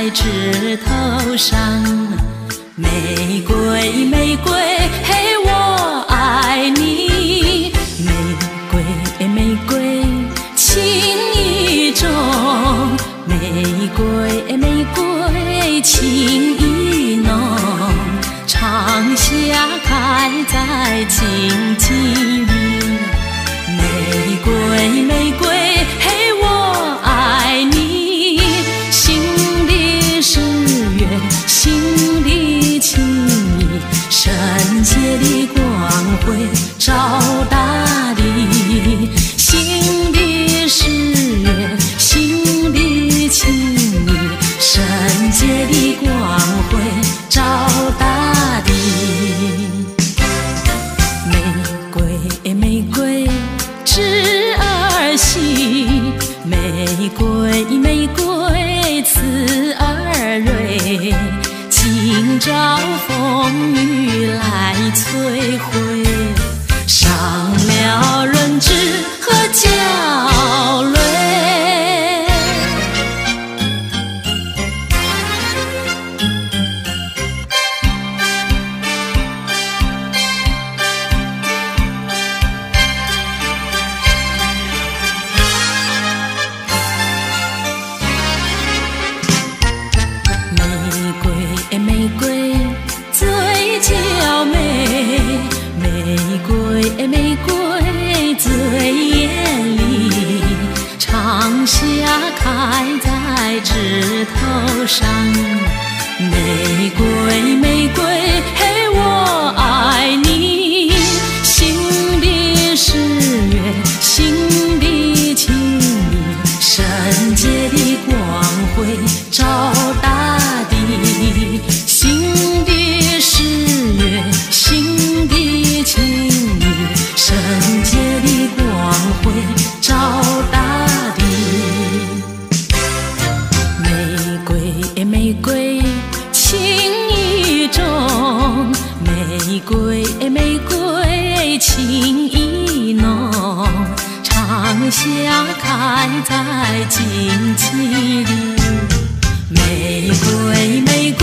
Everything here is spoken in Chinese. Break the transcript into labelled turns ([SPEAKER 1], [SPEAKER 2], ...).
[SPEAKER 1] 在枝头上。玫瑰玫瑰，嘿，我爱你。玫瑰玫瑰，情意重。玫瑰玫瑰，情意浓。长夏开在荆棘里。玫瑰玫瑰，嘿，我爱你。心里是月，心里情意，圣洁的光辉照大地。心里是月，心里情意，圣洁的光辉照大地。玫瑰玫瑰，枝儿细，玫瑰玫瑰，刺儿锐。今朝风雨来摧毁，伤了人质和娇蕊。玫瑰最娇美，玫瑰玫瑰最艳丽。长夏开在枝头上。玫瑰玫瑰，嘿，我爱你。心里是月，心里情意，圣洁的光辉照大地。心里是月，心里情意，圣洁的光辉照大地。玫瑰玫瑰，情意重。玫瑰玫瑰，情意浓。长夏开在荆棘里。玫瑰玫瑰。